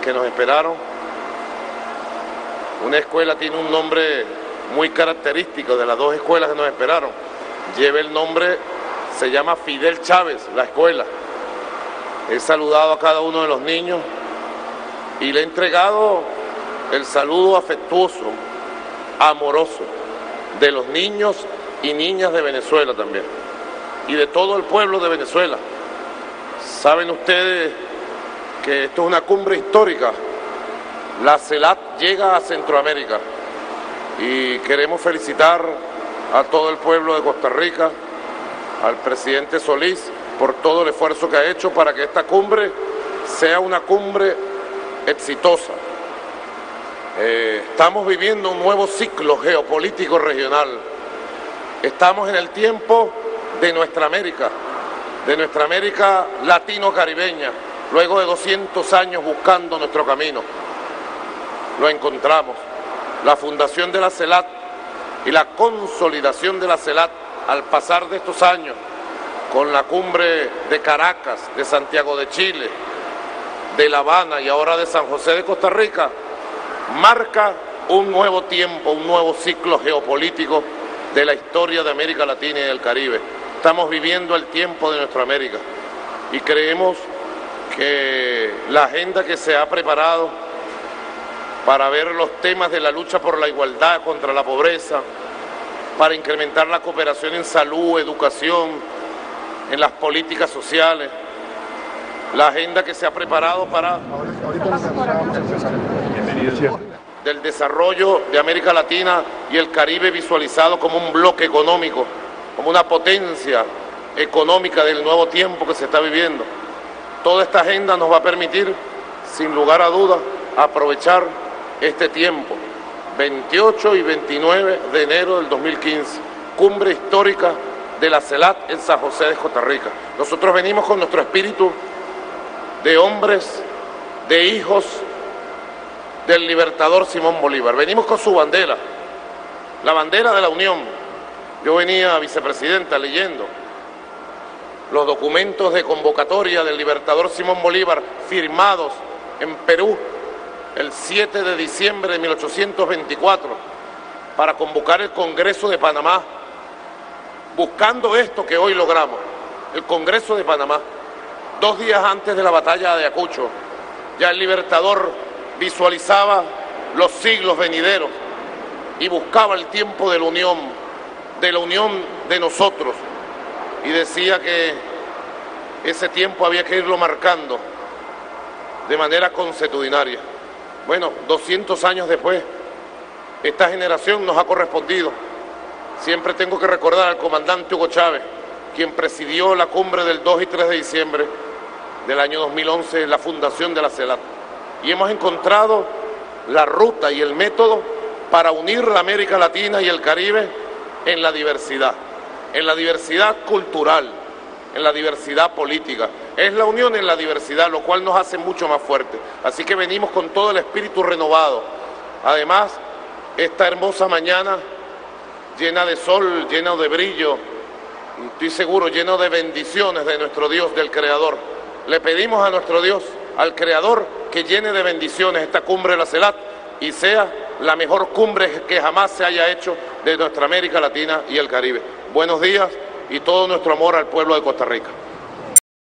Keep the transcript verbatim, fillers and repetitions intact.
que nos esperaron. Una escuela tiene un nombre muy característico de las dos escuelas que nos esperaron. Lleva el nombre, se llama Fidel Chávez, la escuela. He saludado a cada uno de los niños y le he entregado el saludo afectuoso, amoroso, de los niños y niñas de Venezuela también, y de todo el pueblo de Venezuela. Saben ustedes que esto es una cumbre histórica. La CELAC llega a Centroamérica y queremos felicitar a todo el pueblo de Costa Rica, al presidente Solís, por todo el esfuerzo que ha hecho para que esta cumbre sea una cumbre exitosa. Eh, estamos viviendo un nuevo ciclo geopolítico regional. Estamos en el tiempo de nuestra América, de nuestra América latino-caribeña, luego de doscientos años buscando nuestro camino. Lo encontramos. La fundación de la CELAC y la consolidación de la CELAC al pasar de estos años, con la cumbre de Caracas, de Santiago de Chile, de La Habana y ahora de San José de Costa Rica, marca un nuevo tiempo, un nuevo ciclo geopolítico de la historia de América Latina y del Caribe. Estamos viviendo el tiempo de nuestra América y creemos que la agenda que se ha preparado para ver los temas de la lucha por la igualdad contra la pobreza, para incrementar la cooperación en salud, educación, en las políticas sociales, la agenda que se ha preparado para del desarrollo de América Latina y el Caribe visualizado como un bloque económico, como una potencia económica del nuevo tiempo que se está viviendo. Toda esta agenda nos va a permitir, sin lugar a dudas, aprovechar este tiempo, veintiocho y veintinueve de enero del dos mil quince, cumbre histórica de la CELAC en San José de Costa Rica. Nosotros venimos con nuestro espíritu de hombres, de hijos del libertador Simón Bolívar. Venimos con su bandera, la bandera de la Unión. Yo venía, vicepresidenta, leyendo los documentos de convocatoria del libertador Simón Bolívar firmados en Perú el siete de diciembre de mil ochocientos veinticuatro para convocar el Congreso de Panamá, buscando esto que hoy logramos, el Congreso de Panamá. Dos días antes de la batalla de Ayacucho, ya el libertador visualizaba los siglos venideros y buscaba el tiempo de la unión, de la unión de nosotros, y decía que ese tiempo había que irlo marcando de manera consuetudinaria. Bueno, doscientos años después, esta generación nos ha correspondido. Siempre tengo que recordar al comandante Hugo Chávez, quien presidió la cumbre del dos y tres de diciembre del año dos mil once, la fundación de la CELAC. Y hemos encontrado la ruta y el método para unir la América Latina y el Caribe en la diversidad, en la diversidad cultural, en la diversidad política. Es la unión en la diversidad, lo cual nos hace mucho más fuertes. Así que venimos con todo el espíritu renovado. Además, esta hermosa mañana, llena de sol, llena de brillo, estoy seguro, lleno de bendiciones de nuestro Dios, del Creador. Le pedimos a nuestro Dios, al Creador, que llene de bendiciones esta cumbre de la CELAC y sea la mejor cumbre que jamás se haya hecho de nuestra América Latina y el Caribe. Buenos días y todo nuestro amor al pueblo de Costa Rica.